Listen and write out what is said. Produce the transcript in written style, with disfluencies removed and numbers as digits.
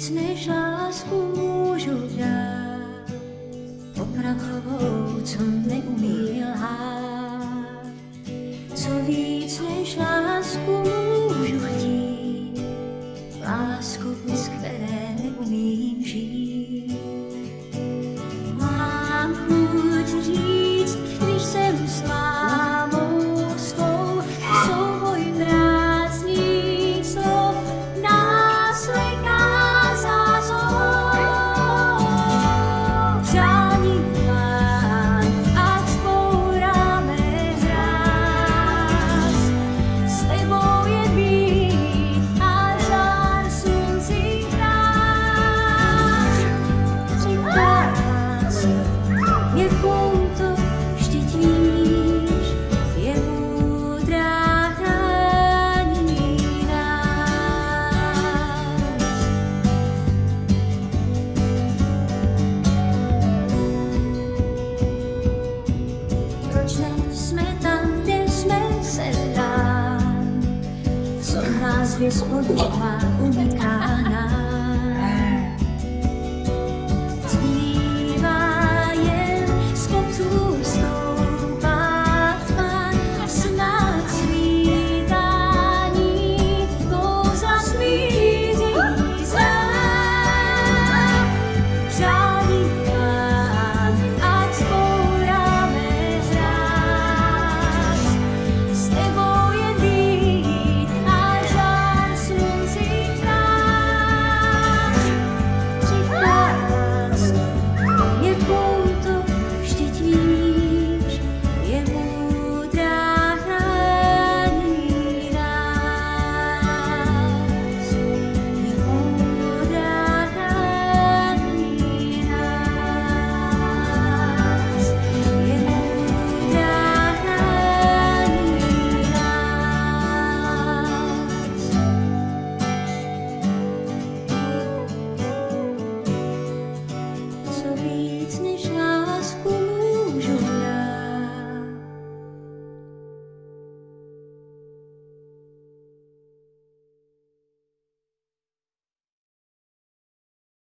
víc než lásku můžu dát, opravdovou, co neumí lhát. Co víc než lásku můžu chtít, lásku, z které neumím žít. Mám chuť říct, když jsem slámou svou, souboj prázdných slov nás leká zázor. Přání plán, ať zbouráme hráz, s tebou je být a žár slunci kráč. Připadá se, jakou to štětíš, je moudrá chrání nás. Proč nejsme tam, kde jsme se dál, co nás vyspočívá, uniká.